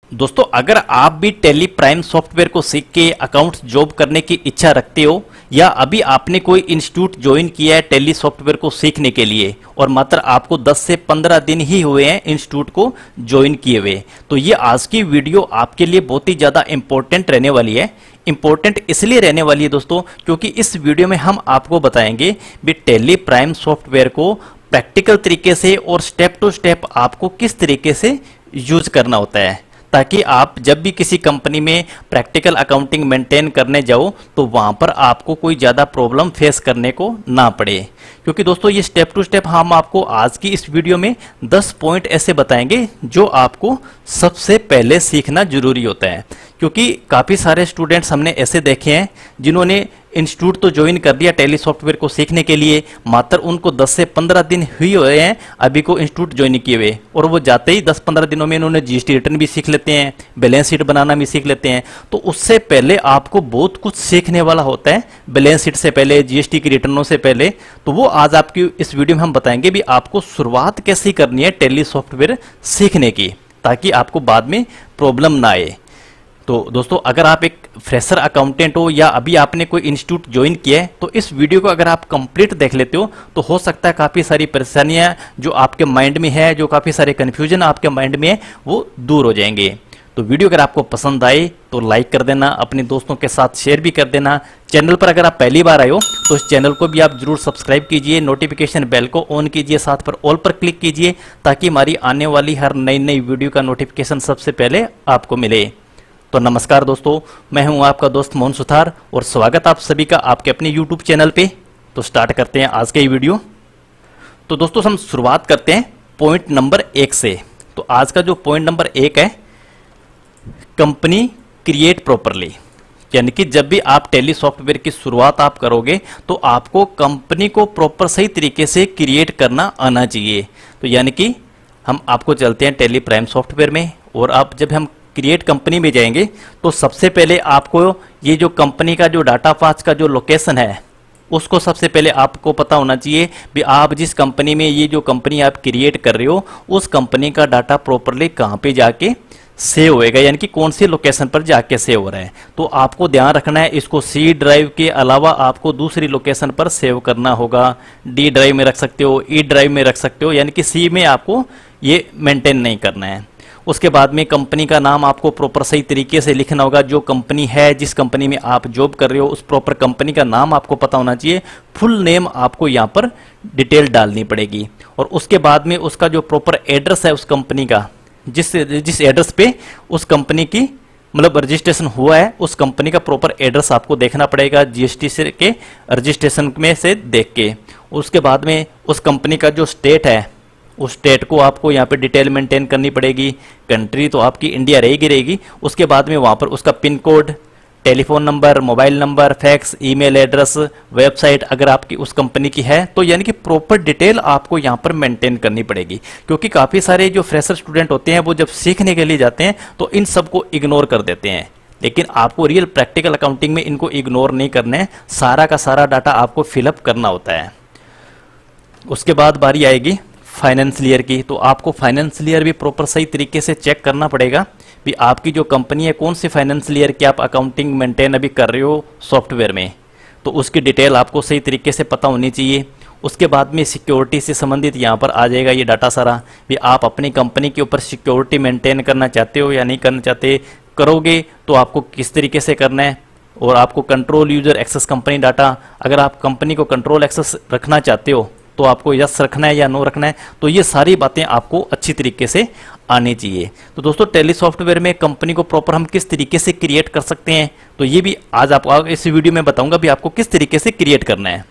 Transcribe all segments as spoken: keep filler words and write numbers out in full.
दोस्तों, अगर आप भी टैली प्राइम सॉफ्टवेयर को सीख के अकाउंट्स जॉब करने की इच्छा रखते हो या अभी आपने कोई इंस्टीट्यूट ज्वाइन किया है टैली सॉफ्टवेयर को सीखने के लिए और मात्र आपको दस से पंद्रह दिन ही हुए हैं इंस्टीट्यूट को ज्वाइन किए हुए, तो ये आज की वीडियो आपके लिए बहुत ही ज़्यादा इंपॉर्टेंट रहने वाली है। इंपॉर्टेंट इसलिए रहने वाली है दोस्तों क्योंकि इस वीडियो में हम आपको बताएंगे भी टैली प्राइम सॉफ्टवेयर को प्रैक्टिकल तरीके से और स्टेप टू स्टेप आपको किस तरीके से यूज करना होता है, ताकि आप जब भी किसी कंपनी में प्रैक्टिकल अकाउंटिंग मेंटेन करने जाओ तो वहां पर आपको कोई ज़्यादा प्रॉब्लम फेस करने को ना पड़े। क्योंकि दोस्तों ये स्टेप टू स्टेप हम आपको आज की इस वीडियो में दस पॉइंट ऐसे बताएंगे जो आपको सबसे पहले सीखना जरूरी होता है। क्योंकि काफ़ी सारे स्टूडेंट्स हमने ऐसे देखे हैं जिन्होंने इंस्टीट्यूट तो ज्वाइन कर दिया टैली सॉफ्टवेयर को सीखने के लिए, मात्र उनको दस से पंद्रह दिन ही हुए हैं अभी को इंस्टीट्यूट ज्वाइन किए हुए, और वो जाते ही दस पंद्रह दिनों में इन्होंने जीएसटी रिटर्न भी सीख लेते हैं, बैलेंस शीट बनाना भी सीख लेते हैं। तो उससे पहले आपको बहुत कुछ सीखने वाला होता है, बैलेंस शीट से पहले, जीएसटी की रिटर्नों से पहले। तो वो आज आपकी इस वीडियो में हम बताएंगे भी आपको शुरुआत कैसे करनी है टैली सॉफ्टवेयर सीखने की, ताकि आपको बाद में प्रॉब्लम ना आए। तो दोस्तों, अगर आप एक फ्रेशर अकाउंटेंट हो या अभी आपने कोई इंस्टीट्यूट ज्वाइन किया है तो इस वीडियो को अगर आप कंप्लीट देख लेते हो तो हो सकता है काफ़ी सारी परेशानियां जो आपके माइंड में है, जो काफ़ी सारे कन्फ्यूजन आपके माइंड में है, वो दूर हो जाएंगे। तो वीडियो अगर आपको पसंद आए तो लाइक कर देना, अपने दोस्तों के साथ शेयर भी कर देना। चैनल पर अगर आप पहली बार आए हो तो इस चैनल को भी आप जरूर सब्सक्राइब कीजिए, नोटिफिकेशन बेल को ऑन कीजिए, साथ पर ऑल पर क्लिक कीजिए ताकि हमारी आने वाली हर नई नई वीडियो का नोटिफिकेशन सबसे पहले आपको मिले। तो नमस्कार दोस्तों, मैं हूं आपका दोस्त मोहन सुथार और स्वागत आप सभी का आपके अपने यूट्यूब चैनल पे। तो स्टार्ट करते हैं आज का ये वीडियो। तो दोस्तों हम शुरुआत करते हैं पॉइंट नंबर एक से। तो आज का जो पॉइंट नंबर एक है, कंपनी क्रिएट प्रॉपरली, यानी कि जब भी आप टैली सॉफ्टवेयर की शुरुआत आप करोगे तो आपको कंपनी को प्रॉपर सही तरीके से क्रिएट करना आना चाहिए। तो यानी कि हम आपको चलते हैं टैली प्राइम सॉफ्टवेयर में, और आप जब हम क्रिएट कंपनी में जाएंगे तो सबसे पहले आपको ये जो कंपनी का जो डाटा फाइल्स का जो लोकेशन है उसको सबसे पहले आपको पता होना चाहिए भी आप जिस कंपनी में ये जो कंपनी आप क्रिएट कर रहे हो उस कंपनी का डाटा प्रॉपरली कहाँ पे जाके सेव होएगा, यानी कि कौन सी लोकेशन पर जाके सेव हो रहा है। तो आपको ध्यान रखना है, इसको सी ड्राइव के अलावा आपको दूसरी लोकेशन पर सेव करना होगा। डी ड्राइव में रख सकते हो, ई ड्राइव में रख सकते हो, यानी कि सी में आपको ये मेंटेन नहीं करना है। उसके बाद में कंपनी का नाम आपको प्रॉपर सही तरीके से लिखना होगा। जो कंपनी है, जिस कंपनी में आप जॉब कर रहे हो उस प्रॉपर कंपनी का नाम आपको पता होना चाहिए। फुल नेम आपको यहाँ पर डिटेल डालनी पड़ेगी। और उसके बाद में उसका जो प्रॉपर एड्रेस है उस कंपनी का, जिस जिस एड्रेस पे उस कंपनी की मतलब रजिस्ट्रेशन हुआ है उस कंपनी का प्रॉपर एड्रेस आपको देखना पड़ेगा जीएसटी से के रजिस्ट्रेशन में से देख के। उसके बाद में उस कंपनी का जो स्टेट है उस स्टेट को आपको यहाँ पे डिटेल मेंटेन करनी पड़ेगी। कंट्री तो आपकी इंडिया रहेगी रहेगी उसके बाद में वहाँ पर उसका pin code, telephone number, mobile number, fax, email address, website अगर आपकी उस कंपनी की है तो यानी कि प्रॉपर डिटेल आपको यहाँ पर मेंटेन करनी पड़ेगी। क्योंकि काफ़ी सारे जो फ्रेशर स्टूडेंट होते हैं वो जब सीखने के लिए जाते हैं तो इन सब को इग्नोर कर देते हैं, लेकिन आपको रियल प्रैक्टिकल अकाउंटिंग में इनको इग्नोर नहीं करना है, सारा का सारा डाटा आपको फिलअप करना होता है। उसके बाद बारी आएगी फाइनेंशियल की। तो आपको फाइनेंशियल भी प्रॉपर सही तरीके से चेक करना पड़ेगा भी आपकी जो कंपनी है कौन सी फाइनेंशियल की आप अकाउंटिंग मेंटेन अभी कर रहे हो सॉफ्टवेयर में, तो उसकी डिटेल आपको सही तरीके से पता होनी चाहिए। उसके बाद में सिक्योरिटी से संबंधित यहाँ पर आ जाएगा ये डाटा सारा भी आप अपनी कंपनी के ऊपर सिक्योरिटी मेंटेन करना चाहते हो या नहीं करना चाहते, करोगे तो आपको किस तरीके से करना है। और आपको control user access company data, अगर आप कंपनी को कंट्रोल एक्सेस रखना चाहते हो तो आपको यस रखना है या नो रखना है, तो ये सारी बातें आपको अच्छी तरीके से आनी चाहिए। तो दोस्तों टैली सॉफ्टवेयर में कंपनी को प्रॉपर हम किस तरीके से क्रिएट कर सकते हैं तो ये भी आज आपको इस वीडियो में बताऊंगा भी आपको किस तरीके से क्रिएट करना है।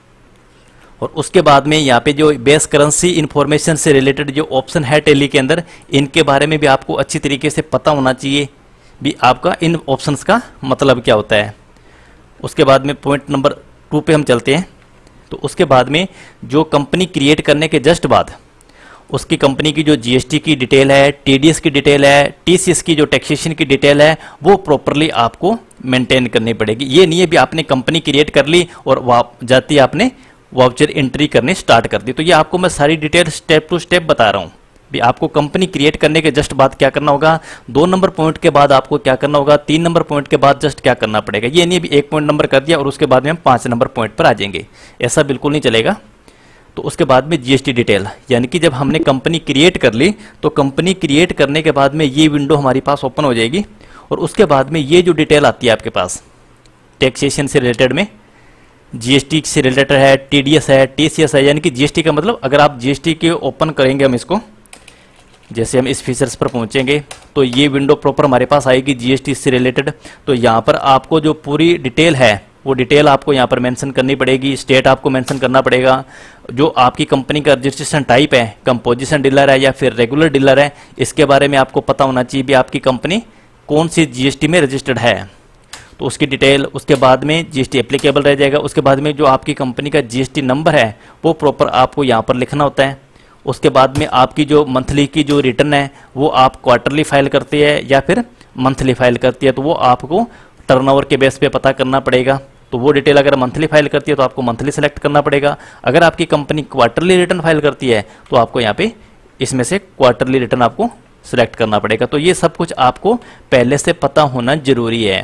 और उसके बाद में यहाँ पे जो बेस करेंसी इंफॉर्मेशन से रिलेटेड जो ऑप्शन है टैली के अंदर, इनके बारे में भी आपको अच्छी तरीके से पता होना चाहिए भी आपका इन ऑप्शंस का मतलब क्या होता है। उसके बाद में पॉइंट नंबर टू पे हम चलते हैं। तो उसके बाद में जो कंपनी क्रिएट करने के जस्ट बाद उसकी कंपनी की जो जीएसटी की डिटेल है, टीडीएस की डिटेल है, टीसीएस की जो टैक्सेशन की डिटेल है वो प्रॉपरली आपको मेंटेन करनी पड़ेगी। ये नहीं है भी आपने कंपनी क्रिएट कर ली और वाप जाती आपने वाउचर एंट्री करनी स्टार्ट कर दी। तो ये आपको मैं सारी डिटेल स्टेप टू स्टेप बता रहा हूँ भी आपको कंपनी क्रिएट करने के जस्ट बाद क्या करना होगा, दो नंबर पॉइंट के बाद आपको क्या करना होगा, तीन नंबर पॉइंट के बाद जस्ट क्या करना पड़ेगा। ये नहीं भी एक पॉइंट नंबर कर दिया और उसके बाद में हम पाँच नंबर पॉइंट पर आ जाएंगे, ऐसा बिल्कुल नहीं चलेगा। तो उसके बाद में जीएसटी डिटेल, यानी कि जब हमने कंपनी क्रिएट कर ली तो कंपनी क्रिएट करने के बाद में ये विंडो हमारे पास ओपन हो जाएगी और उसके बाद में ये जो डिटेल आती है आपके पास टैक्सेशन से रिलेटेड में, जीएसटी से रिलेटेड है, टीडीएस है, टीसीएस है, यानी कि जीएसटी का मतलब अगर आप जीएसटी के ओपन करेंगे हम इसको, जैसे हम इस फीचर्स पर पहुंचेंगे तो ये विंडो प्रॉपर हमारे पास आएगी जीएसटी से रिलेटेड। तो यहाँ पर आपको जो पूरी डिटेल है वो डिटेल आपको यहाँ पर मेंशन करनी पड़ेगी, स्टेट आपको मेंशन करना पड़ेगा, जो आपकी कंपनी का रजिस्ट्रेशन टाइप है, कंपोजिशन डीलर है या फिर रेगुलर डीलर है, इसके बारे में आपको पता होना चाहिए भी आपकी कंपनी कौन सी जीएसटी में रजिस्टर्ड है, तो उसकी डिटेल। उसके बाद में जीएसटी एप्लीकेबल रह जाएगा। उसके बाद में जो आपकी कंपनी का जीएसटी नंबर है वो प्रॉपर आपको यहाँ पर लिखना होता है। उसके बाद में आपकी जो मंथली की जो रिटर्न है वो आप क्वार्टरली फाइल करते हैं या फिर मंथली फाइल करती है, तो वो आपको टर्नओवर के बेस पे पता करना पड़ेगा। तो वो डिटेल अगर मंथली फाइल करती है तो आपको मंथली सेलेक्ट करना पड़ेगा। अगर आपकी कंपनी क्वार्टरली रिटर्न फाइल करती है तो आपको यहाँ पे इसमें से क्वार्टरली रिटर्न आपको सिलेक्ट करना पड़ेगा। तो ये सब कुछ आपको पहले से पता होना जरूरी है।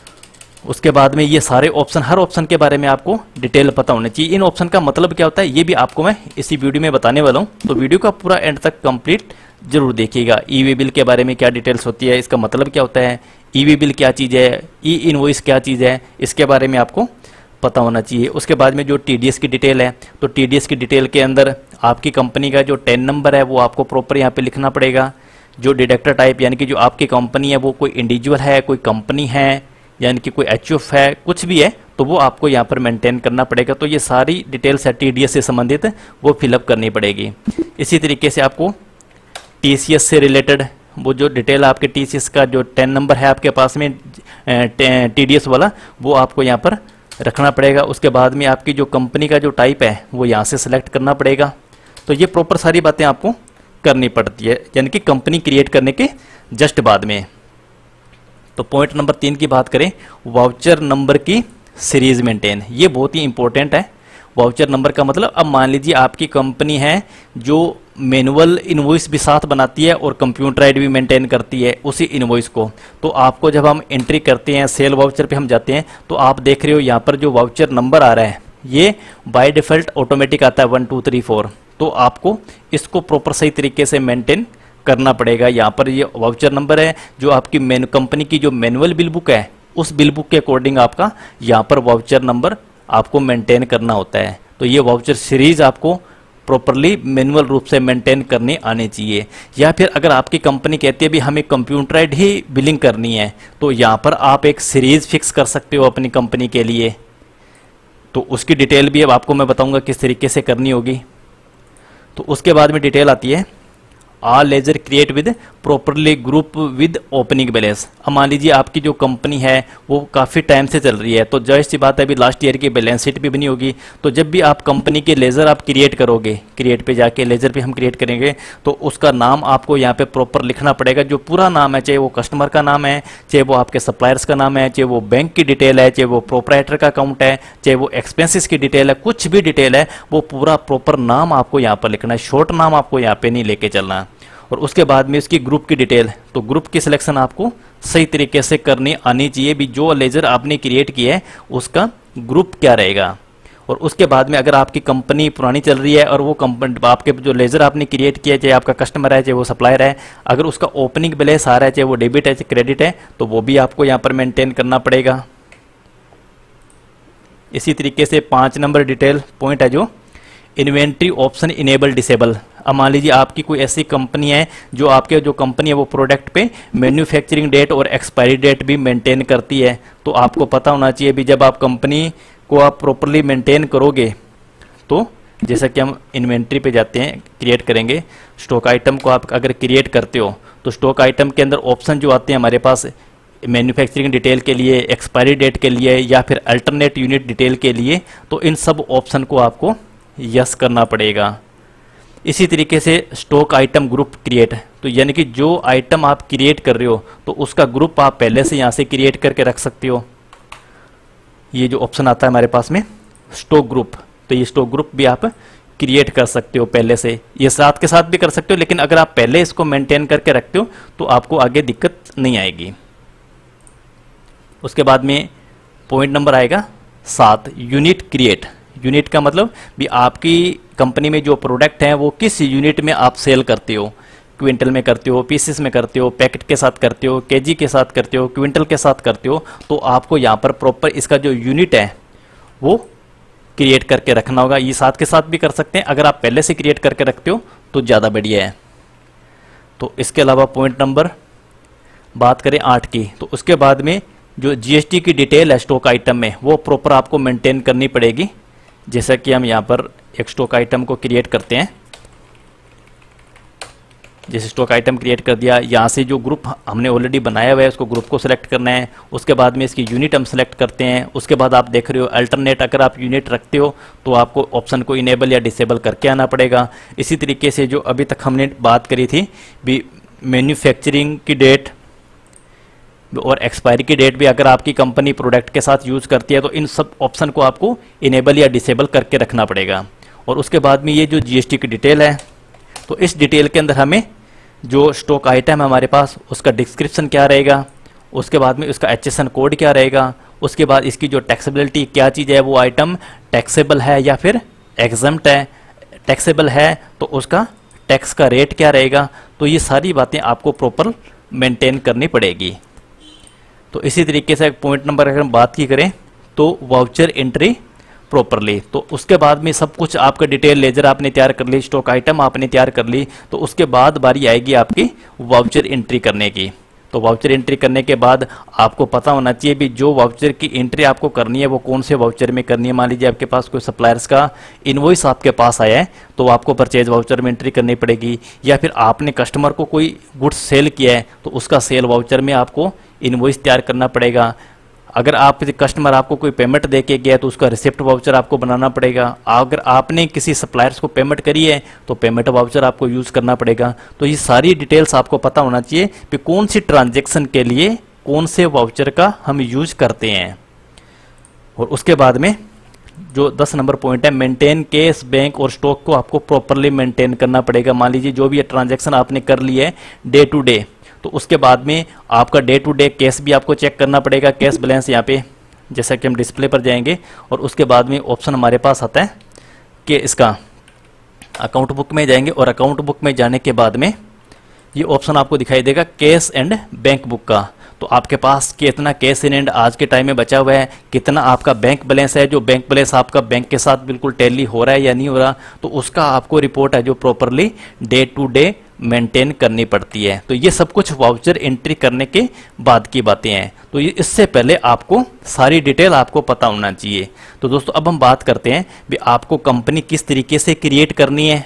उसके बाद में ये सारे ऑप्शन, हर ऑप्शन के बारे में आपको डिटेल पता होना चाहिए। इन ऑप्शन का मतलब क्या होता है ये भी आपको मैं इसी वीडियो में बताने वाला हूँ, तो वीडियो का पूरा एंड तक कंप्लीट जरूर देखिएगा। ई वे बिल के बारे में क्या डिटेल्स होती है, इसका मतलब क्या होता है, ई वे बिल क्या चीज़ है, ई इनवॉइस क्या चीज़ है, इसके बारे में आपको पता होना चाहिए। उसके बाद में जो टीडीएस की डिटेल है, तो टीडीएस की डिटेल के अंदर आपकी कंपनी का जो टेन नंबर है वो आपको प्रॉपर यहाँ पे लिखना पड़ेगा। जो डिडक्टर टाइप, यानी कि जो आपकी कंपनी है वो कोई इंडिविजुअल है, कोई कंपनी है, यानी कि कोई एचयूएफ है, कुछ भी है, तो वो आपको यहाँ पर मेंटेन करना पड़ेगा। तो ये सारी डिटेल्स है टीडीएस से संबंधित वो फिलअप करनी पड़ेगी। इसी तरीके से आपको टीसीएस से रिलेटेड वो जो डिटेल आपके टीसीएस का जो टेन नंबर है आपके पास में टीडीएस वाला, वो आपको यहाँ पर रखना पड़ेगा। उसके बाद में आपकी जो कंपनी का जो टाइप है वो यहाँ से सिलेक्ट करना पड़ेगा। तो ये प्रॉपर सारी बातें आपको करनी पड़ती है, यानी कि कंपनी क्रिएट करने के जस्ट बाद में। तो पॉइंट नंबर तीन की बात करें, वाउचर नंबर की सीरीज मेंटेन, ये बहुत ही इंपॉर्टेंट है। वाउचर नंबर का मतलब, अब मान लीजिए आपकी कंपनी है जो मैनुअल इनवॉइस भी साथ बनाती है और कंप्यूटराइड भी मेंटेन करती है उसी इनवॉइस को, तो आपको जब हम एंट्री करते हैं सेल वाउचर पे हम जाते हैं तो आप देख रहे हो यहाँ पर जो वाउचर नंबर आ रहा है ये बाय डिफॉल्ट ऑटोमेटिक आता है वन टू थ्री फोर। तो आपको इसको प्रॉपर सही तरीके से मेंटेन करना पड़ेगा। यहाँ पर ये वाउचर नंबर है, जो आपकी मेन कंपनी की जो मैनुअल बिल बुक है उस बिल बुक के अकॉर्डिंग आपका यहाँ पर वाउचर नंबर आपको मेंटेन करना होता है। तो ये वाउचर सीरीज आपको प्रॉपरली मैनुअल रूप से मेंटेन करनी आनी चाहिए। या फिर अगर आपकी कंपनी कहती है भी हमें कंप्यूटराइड ही बिलिंग करनी है, तो यहाँ पर आप एक सीरीज फिक्स कर सकते हो अपनी कंपनी के लिए। तो उसकी डिटेल भी अब आपको मैं बताऊंगा किस तरीके से करनी होगी। तो उसके बाद में डिटेल आती है all ledger create with properly group with opening balance. अब मान लीजिए आपकी जो कंपनी है वो काफ़ी टाइम से चल रही है, तो जाहिर सी बात है अभी लास्ट ईयर की बैलेंस शीट भी बनी होगी। तो जब भी आप कंपनी के लेजर आप क्रिएट करोगे, क्रिएट पे जाके लेजर पे हम क्रिएट करेंगे, तो उसका नाम आपको यहाँ पे प्रॉपर लिखना पड़ेगा। जो पूरा नाम है, चाहे वो कस्टमर का नाम है, चाहे वो आपके सप्लायर्स का नाम है, चाहे वो बैंक की डिटेल है, चाहे वो प्रोप्राइटर का अकाउंट है, चाहे वो एक्सपेंसिस की डिटेल है, कुछ भी डिटेल है वो पूरा प्रॉपर नाम आपको यहाँ पर लिखना है। शॉर्ट नाम आपको यहाँ पे नहीं लेके चलना। और उसके बाद में इसकी ग्रुप की डिटेल, तो ग्रुप की सिलेक्शन आपको सही तरीके से करनी आनी चाहिए भी जो लेजर आपने क्रिएट किया है उसका ग्रुप क्या रहेगा। और उसके बाद में अगर आपकी कंपनी पुरानी चल रही है और वो कंपनी आपके जो लेजर आपने क्रिएट किया है, चाहे आपका कस्टमर है चाहे वो सप्लायर है, अगर उसका ओपनिंग बैलेंस आ रहा है, चाहे वो डेबिट है चाहे क्रेडिट है, तो वो भी आपको यहाँ पर मेंटेन करना पड़ेगा। इसी तरीके से पाँच नंबर डिटेल पॉइंट है जो इन्वेंट्री ऑप्शन इनेबल डिसेबल। अब मान लीजिए आपकी कोई ऐसी कंपनी है जो आपके जो कंपनी है वो प्रोडक्ट पे मैन्युफैक्चरिंग डेट और एक्सपायरी डेट भी मेंटेन करती है, तो आपको पता होना चाहिए भी जब आप कंपनी को आप प्रॉपरली मेंटेन करोगे, तो जैसा कि हम इन्वेंट्री पे जाते हैं, क्रिएट करेंगे स्टॉक आइटम को, आप अगर क्रिएट करते हो तो स्टॉक आइटम के अंदर ऑप्शन जो आते हैं हमारे पास मैन्युफैक्चरिंग डिटेल के लिए, एक्सपायरी डेट के लिए या फिर अल्टरनेट यूनिट डिटेल के लिए, तो इन सब ऑप्शन को आपको यस करना पड़ेगा। इसी तरीके से स्टॉक आइटम ग्रुप क्रिएट, तो यानी कि जो आइटम आप क्रिएट कर रहे हो तो उसका ग्रुप आप पहले से यहाँ से क्रिएट करके रख सकते हो। ये जो ऑप्शन आता है हमारे पास में स्टॉक ग्रुप, तो ये स्टॉक ग्रुप भी आप क्रिएट कर सकते हो पहले से। ये साथ के साथ भी कर सकते हो, लेकिन अगर आप पहले इसको मेंटेन करके रखते हो तो आपको आगे दिक्कत नहीं आएगी। उसके बाद में पॉइंट नंबर आएगा सात, यूनिट क्रिएट। यूनिट का मतलब भी आपकी कंपनी में जो प्रोडक्ट हैं वो किस यूनिट में आप सेल करते हो, क्विंटल में करते हो, पीसेस में करते हो, पैकेट के साथ करते हो, केजी के साथ करते हो, क्विंटल के साथ करते हो, तो आपको यहाँ पर प्रॉपर इसका जो यूनिट है वो क्रिएट करके रखना होगा। ये साथ के साथ भी कर सकते हैं, अगर आप पहले से क्रिएट करके रखते हो तो ज़्यादा बढ़िया है। तो इसके अलावा पॉइंट नंबर बात करें आठ की, तो उसके बाद में जो जीएसटी की डिटेल है स्टॉक आइटम में वो प्रॉपर आपको मेंटेन करनी पड़ेगी। जैसा कि हम यहाँ पर एक स्टॉक आइटम को क्रिएट करते हैं, जैसे स्टॉक आइटम क्रिएट कर दिया, यहाँ से जो ग्रुप हमने ऑलरेडी बनाया हुआ है उसको ग्रुप को सिलेक्ट करना है। उसके बाद में इसकी यूनिट हम सिलेक्ट करते हैं। उसके बाद आप देख रहे हो अल्टरनेट, अगर आप यूनिट रखते हो तो आपको ऑप्शन को इनेबल या डिसेबल करके आना पड़ेगा। इसी तरीके से जो अभी तक हमने बात करी थी भी मैन्युफैक्चरिंग की डेट और एक्सपायरी की डेट भी अगर आपकी कंपनी प्रोडक्ट के साथ यूज़ करती है तो इन सब ऑप्शन को आपको इनेबल या डिसेबल करके रखना पड़ेगा। और उसके बाद में ये जो जीएसटी की डिटेल है, तो इस डिटेल के अंदर हमें जो स्टॉक आइटम है हमारे पास उसका डिस्क्रिप्शन क्या रहेगा, उसके बाद में उसका एचएसएन कोड क्या रहेगा, उसके बाद इसकी जो टैक्सेबिलिटी क्या चीज़ है, वो आइटम टैक्सेबल है या फिर एग्जम्प्ट है, टैक्सेबल है तो उसका टैक्स का रेट क्या रहेगा। तो ये सारी बातें आपको प्रॉपर मेंटेन करनी पड़ेगी। तो इसी तरीके से पॉइंट नंबर अगर हम बात की करें तो वाउचर एंट्री प्रॉपरली, तो उसके बाद में सब कुछ आपका डिटेल लेजर आपने तैयार कर ली, स्टॉक आइटम आपने तैयार कर ली, तो उसके बाद बारी आएगी आपकी वाउचर एंट्री करने की। तो वाउचर एंट्री करने के बाद आपको पता होना चाहिए भी जो वाउचर की एंट्री आपको करनी है वो कौन से वाउचर में करनी है। मान लीजिए आपके पास कोई सप्लायर्स का इनवॉइस आपके पास आया है तो आपको परचेज वाउचर में एंट्री करनी पड़ेगी, या फिर आपने कस्टमर को कोई गुड्स सेल किया है तो उसका सेल वाउचर में आपको इनवॉइस तैयार करना पड़ेगा। अगर आप कस्टमर आपको कोई पेमेंट दे के गया तो उसका रिसिप्ट वाउचर आपको बनाना पड़ेगा। अगर आपने किसी सप्लायर्स को पेमेंट करी है तो पेमेंट वाउचर आपको यूज़ करना पड़ेगा। तो ये सारी डिटेल्स आपको पता होना चाहिए कि कौन सी ट्रांजैक्शन के लिए कौन से वाउचर का हम यूज करते हैं। और उसके बाद में जो दस नंबर पॉइंट है, मेंटेन कैश, बैंक और स्टॉक को आपको प्रॉपरली मेंटेन करना पड़ेगा। मान लीजिए जो भी ये ट्रांजैक्शन आपने कर ली है डे टू डे, तो उसके बाद में आपका डे टू डे कैश भी आपको चेक करना पड़ेगा, कैश बैलेंस यहाँ पे जैसा कि हम डिस्प्ले पर जाएंगे। और उसके बाद में ऑप्शन हमारे पास आता है कि इसका अकाउंट बुक में जाएंगे, और अकाउंट बुक में जाने के बाद में ये ऑप्शन आपको दिखाई देगा कैश एंड बैंक बुक का। तो आपके पास कितना कैश इन एंड आज के टाइम में बचा हुआ है, कितना आपका बैंक बैलेंस है, जो बैंक बैलेंस आपका बैंक के साथ बिल्कुल टैली हो रहा है या नहीं हो रहा, तो उसका आपको रिपोर्ट है जो properly day to day maintain करनी पड़ती है। तो ये सब कुछ वाउचर एंट्री करने के बाद की बातें हैं। तो ये इससे पहले आपको सारी डिटेल आपको पता होना चाहिए। तो दोस्तों अब हम बात करते हैं भी आपको कंपनी किस तरीके से क्रिएट करनी है,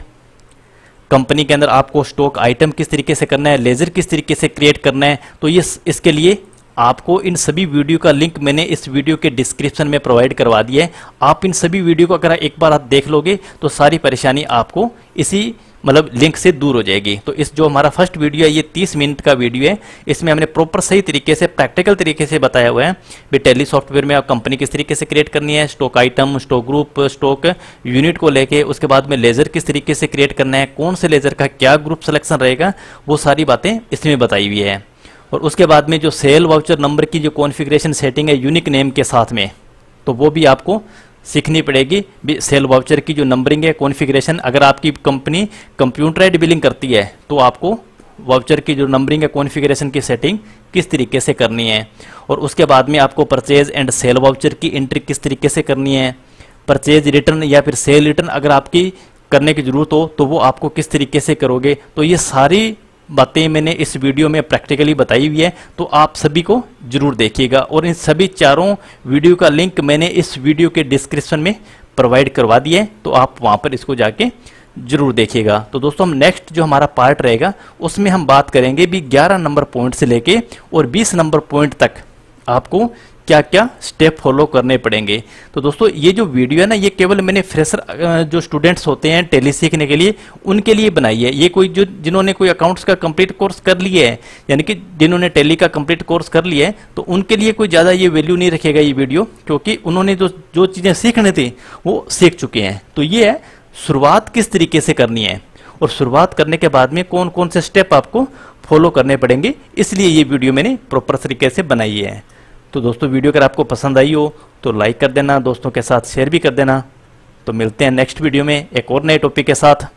कंपनी के अंदर आपको स्टॉक आइटम किस तरीके से करना है, लेजर किस तरीके से क्रिएट करना है। तो ये इसके लिए आपको इन सभी वीडियो का लिंक मैंने इस वीडियो के डिस्क्रिप्शन में प्रोवाइड करवा दिया है। आप इन सभी वीडियो को अगर एक बार आप देख लोगे तो सारी परेशानी आपको इसी मतलब लिंक से दूर हो जाएगी। तो इस जो हमारा फर्स्ट वीडियो है ये तीस मिनट का वीडियो है, इसमें हमने प्रॉपर सही तरीके से प्रैक्टिकल तरीके से बताया हुआ है भी टैली सॉफ्टवेयर में आप कंपनी किस तरीके से क्रिएट करनी है, stock item, stock group, stock unit को लेके, उसके बाद में लेजर किस तरीके से क्रिएट करना है, कौन से लेजर का क्या ग्रुप सिलेक्शन रहेगा, वो सारी बातें इसमें बताई हुई है। और उसके बाद में जो सेल वाउचर नंबर की जो कॉन्फ़िगरेशन सेटिंग है यूनिक नेम के साथ में, तो वो भी आपको सीखनी पड़ेगी। भी सेल वाउचर की जो नंबरिंग है, कॉन्फ़िगरेशन, अगर आपकी कंपनी कंप्यूटराइज्ड बिलिंग करती है तो आपको वाउचर की जो नंबरिंग है, कॉन्फ़िगरेशन की सेटिंग किस तरीके से करनी है। और उसके बाद में आपको परचेज एंड सेल वाउचर की एंट्री किस तरीके से करनी है, परचेज रिटर्न या फिर सेल रिटर्न अगर आपकी करने की ज़रूरत हो तो वो आपको किस तरीके से करोगे। तो ये सारी बातें मैंने इस वीडियो में प्रैक्टिकली बताई हुई है, तो आप सभी को जरूर देखिएगा। और इन सभी चारों वीडियो का लिंक मैंने इस वीडियो के डिस्क्रिप्शन में प्रोवाइड करवा दिया है, तो आप वहां पर इसको जाके जरूर देखिएगा। तो दोस्तों हम नेक्स्ट जो हमारा पार्ट रहेगा उसमें हम बात करेंगे भी ग्यारह नंबर पॉइंट से लेके और बीस नंबर पॉइंट तक आपको क्या क्या स्टेप फॉलो करने पड़ेंगे। तो दोस्तों ये जो वीडियो है ना, ये केवल मैंने फ्रेशर जो स्टूडेंट्स होते हैं टैली सीखने के लिए उनके लिए बनाई है। ये कोई जो जिन्होंने कोई अकाउंट्स का कंप्लीट कोर्स कर लिया है, यानी कि जिन्होंने टैली का कंप्लीट कोर्स कर लिया है, तो उनके लिए कोई ज़्यादा ये वैल्यू नहीं रखेगा ये वीडियो, क्योंकि उन्होंने जो जो चीज़ें सीखने थी वो सीख चुके हैं। तो ये है शुरुआत किस तरीके से करनी है और शुरुआत करने के बाद में कौन कौन से स्टेप आपको फॉलो करने पड़ेंगे, इसलिए ये वीडियो मैंने प्रॉपर तरीके से बनाई है। तो दोस्तों वीडियो अगर आपको पसंद आई हो तो लाइक कर देना, दोस्तों के साथ शेयर भी कर देना। तो मिलते हैं नेक्स्ट वीडियो में एक और नए टॉपिक के साथ।